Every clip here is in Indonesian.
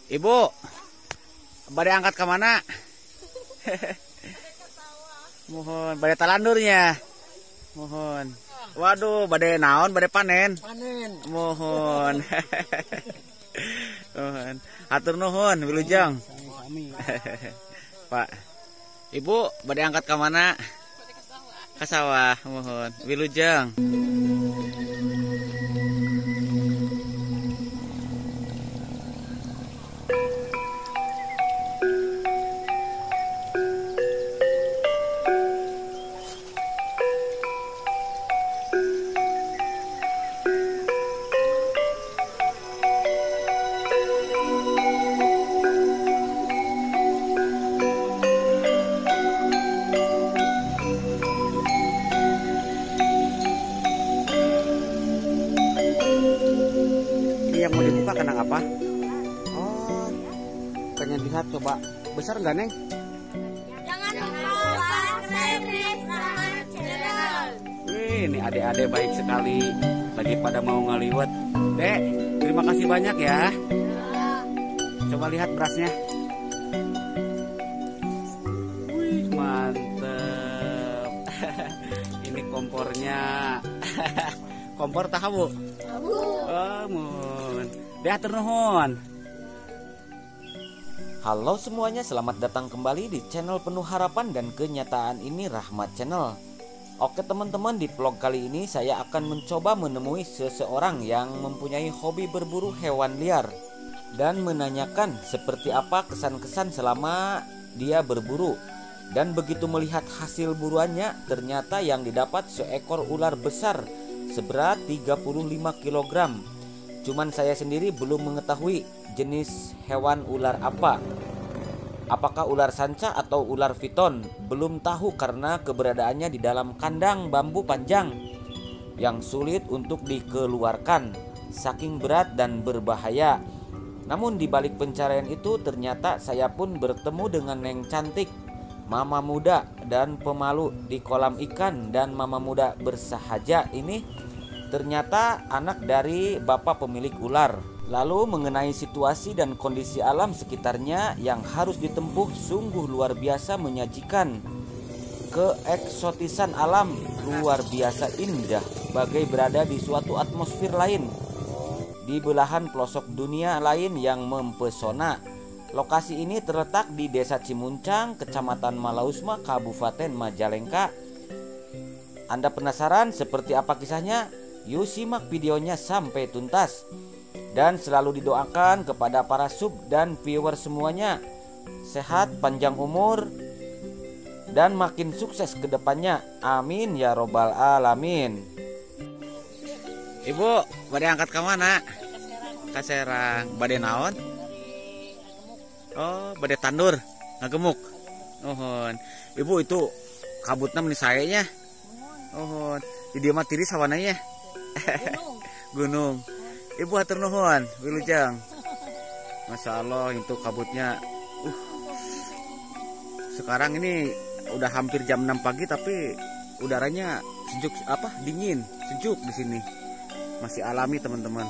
Ibu, badai angkat ke mana? Mohon, badai talandurnya. Mohon. Waduh, badai naon, badai panen. Panen. Mohon. Mohon. Hatur nuhun, wilujeng. Pak, Ibu, badai angkat ke mana? Ke sawah. Mohon, wilujeng. Yang mau dibuka kandang apa? Oh, pengen lihat coba. Besar nggak, Neng? Jangan lupa subscribe sama channel. Wih, ini adik-adik baik sekali. Lagi pada mau ngaliwat. Dek, terima kasih banyak ya. Coba lihat berasnya. Wih, mantep. Ini kompornya. Kompor tahu, Bu? Oh, mohon. Deh, hatur nuhun. Halo semuanya, selamat datang kembali di channel penuh harapan dan kenyataan ini, Rahmat Channel. Oke teman-teman, di vlog kali ini saya akan mencoba menemui seseorang yang mempunyai hobi berburu hewan liar dan menanyakan seperti apa kesan-kesan selama dia berburu. Dan begitu melihat hasil buruannya, ternyata yang didapat seekor ular besar seberat 35 kg. Cuman saya sendiri belum mengetahui jenis hewan ular apa. Apakah ular sanca atau ular piton? Belum tahu karena keberadaannya di dalam kandang bambu panjang yang sulit untuk dikeluarkan, saking berat dan berbahaya. Namun di balik pencarian itu ternyata saya pun bertemu dengan Neng cantik, mama muda dan pemalu di kolam ikan. Dan mama muda bersahaja ini ternyata anak dari bapak pemilik ular. Lalu mengenai situasi dan kondisi alam sekitarnya yang harus ditempuh sungguh luar biasa menyajikan. Keeksotisan alam luar biasa indah, bagai berada di suatu atmosfer lain, di belahan pelosok dunia lain yang mempesona. Lokasi ini terletak di Desa Cimuncang, Kecamatan Malausma, Kabupaten Majalengka. Anda penasaran seperti apa kisahnya? Yuk simak videonya sampai tuntas. Dan selalu didoakan kepada para sub dan viewer semuanya sehat, panjang umur, dan makin sukses ke depannya. Amin ya robbal alamin. Ibu, badai angkat ke mana? Ke Serang. Badai naon? Oh, badai tandur, ngagemuk. Ohon. Ibu itu kabutna meni sayanya. Ohon. Di dia mah tiris sawananya. Gunung. Ibu hatur nuhun, wilujeng. Masya Allah, itu kabutnya. Sekarang ini udah hampir jam 6 pagi tapi udaranya sejuk, dingin, sejuk di sini. Masih alami teman-teman.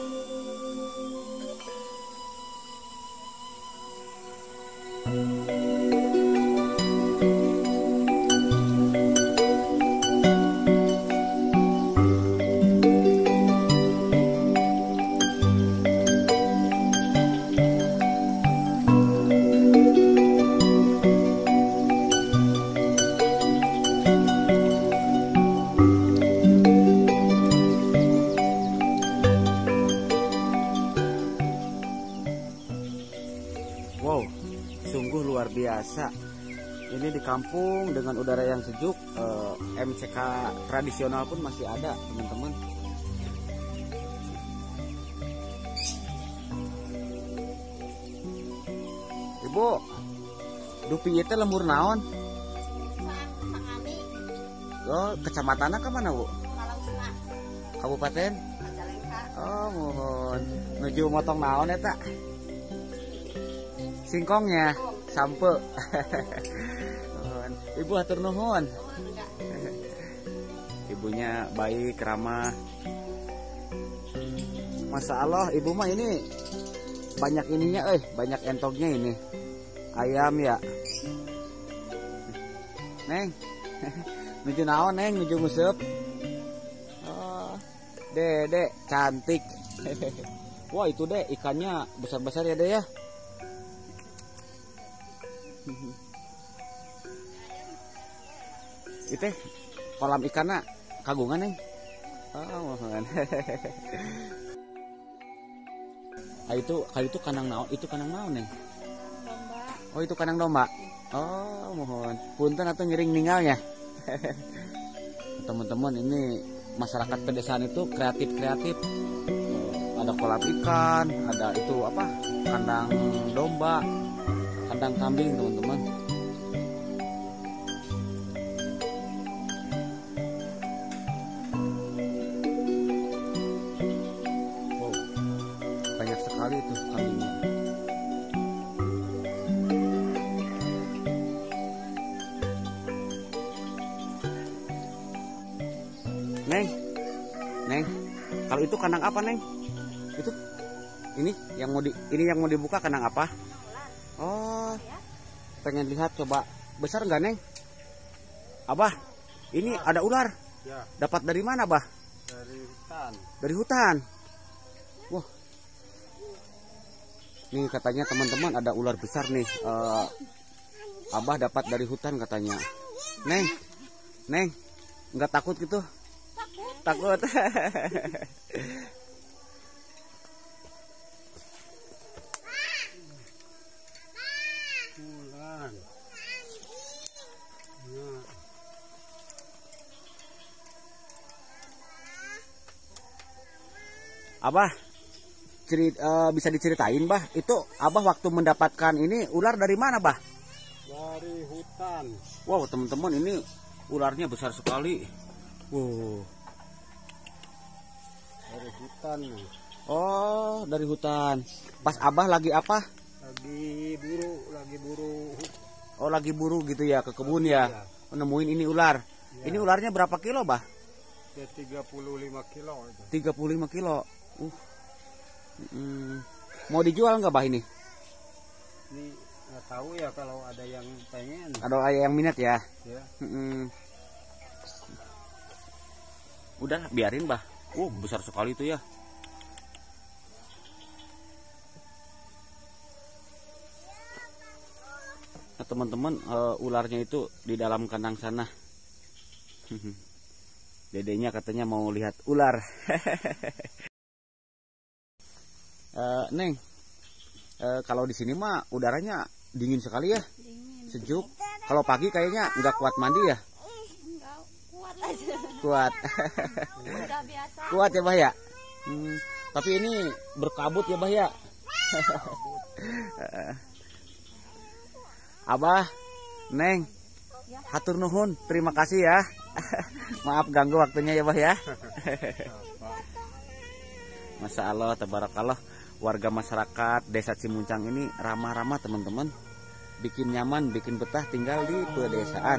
Wow, sungguh luar biasa. Ini di kampung dengan udara yang sejuk, MCK tradisional pun masih ada, teman-teman. Ibu, dupi itu lembur naon? Sangami. Oh, kecamatannya ke mana, Bu? Malausma. Kabupaten? Majalengka. Oh, mohon. Nuju motong naon eta? Singkongnya, sampe. Ibu hatur nuhun. Ibunya baik, ramah. Masya Allah, ibu mah ini banyak ininya, banyak entognya ini. Ayam ya. Neng. Nuju naon Neng, nuju nguseup. Oh, Dek, cantik. Wah, itu Dek, ikannya besar-besar ya, Dek ya. Itu kolam ikannya kagungan Neng. Oh, mohon. itu kandang naon? Itu kandang naon Neng? Domba. Oh, itu kandang domba. Oh, mohon. Punten atau ngiring ninggalnya. Teman-teman, ini masyarakat pedesaan itu kreatif. Ada kolam ikan, ada itu apa? Kandang domba, kandang kambing, teman-teman. Wow, banyak sekali itu kambingnya. Neng, kalau itu kandang apa Neng? Itu, ini yang mau dibuka kandang apa? Oh, pengen lihat coba. Besar nggak Neng? Abah, ini ada ular. Ya, Dapat dari mana Bah? dari hutan. Dari hutan. Wah, nih katanya teman-teman ada ular besar nih. Abah dapat dari hutan katanya. Neng, nggak takut gitu? Takut. Bulan. Nah, Abah, bisa diceritain Bah? Itu Abah waktu mendapatkan ini ular dari mana Bah? dari hutan. Wow, teman-teman, ini ularnya besar sekali. Wow. Dari hutan. Oh, dari hutan. Pas Abah lagi apa? Lagi buru. Oh, lagi buru gitu ya, ke kebun ya. Nemuin ini ular. Ya. Ini ularnya berapa kilo Bah? Ya 35 kilo itu. 35 kilo. Mau dijual nggak Bah ini? Ini nggak tahu ya kalau ada yang pengen. Ada yang minat ya? Ya. Udah biarin Bah. Besar sekali itu ya. Nah, teman-teman, ularnya itu di dalam kandang sana. Dedenya katanya mau lihat ular. Neng, kalau di sini mah udaranya dingin sekali ya, Dingin. sejuk. Kalau pagi kayaknya nggak kuat mandi ya. Enggak kuat aja. Kuat. Udah biasa. Kuat ya Bah ya. Tapi ini berkabut ya Bah ya. Abah, Neng, hatur nuhun, terima kasih ya. Maaf ganggu waktunya ya Bah ya. Masya Allah, tabarakallah. Warga masyarakat Desa Cimuncang ini ramah-ramah teman-teman. Bikin nyaman, bikin betah tinggal di pedesaan.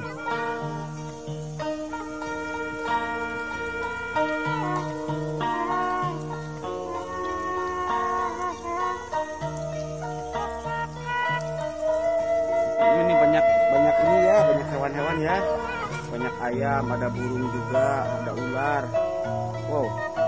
Ini banyak ini ya, banyak hewan-hewan ya. Banyak ayam, ada burung juga, ada ular. Wow.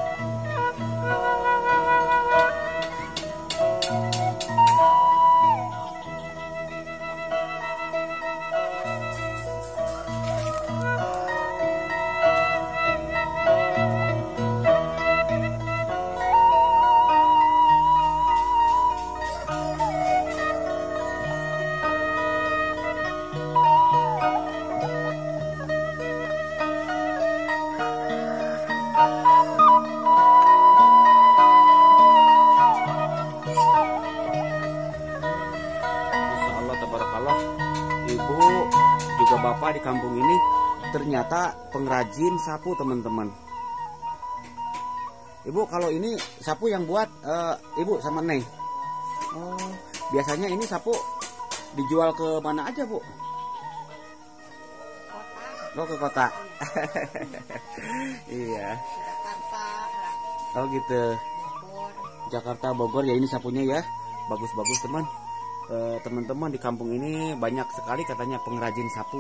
Ibu juga bapak di kampung ini ternyata pengrajin sapu teman-teman. Ibu, kalau ini sapu yang buat Ibu sama Neng. Oh, biasanya ini sapu dijual ke mana aja Bu? Kota. Oh, ke kota. Iya. Jakarta. Oh gitu. Bogor. Jakarta, Bogor ya ini sapunya ya. bagus-bagus teman. Teman-teman di kampung ini banyak sekali katanya pengrajin sapu,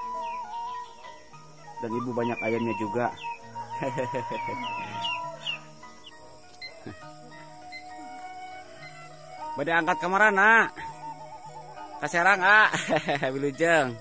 dan ibu banyak ayamnya juga. Bade angkat kamera nak, kaserang wilujeng.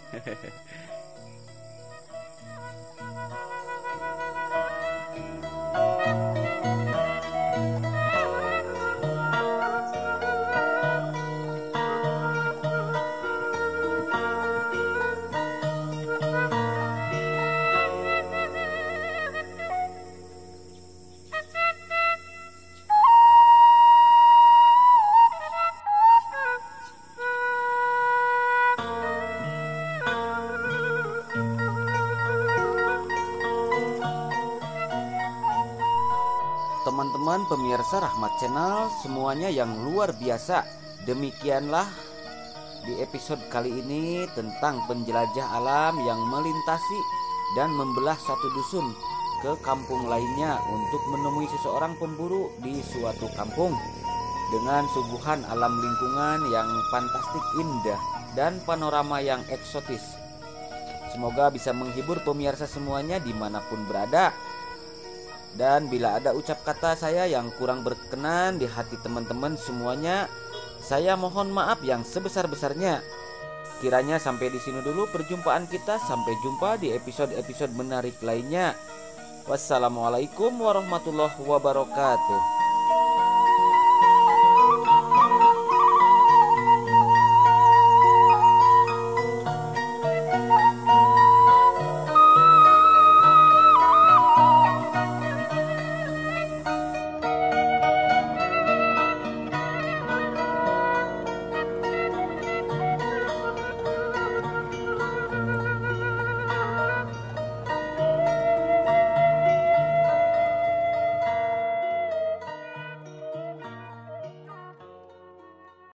Teman-teman pemirsa Rahmat Channel semuanya yang luar biasa, demikianlah di episode kali ini tentang penjelajah alam yang melintasi dan membelah satu dusun ke kampung lainnya untuk menemui seseorang pemburu di suatu kampung dengan suguhan alam lingkungan yang fantastik indah dan panorama yang eksotis. Semoga bisa menghibur pemirsa semuanya dimanapun berada. Dan bila ada ucap kata saya yang kurang berkenan di hati teman-teman semuanya, saya mohon maaf yang sebesar-besarnya. Kiranya sampai di sini dulu perjumpaan kita. Sampai jumpa di episode-episode menarik lainnya. Wassalamualaikum warahmatullahi wabarakatuh.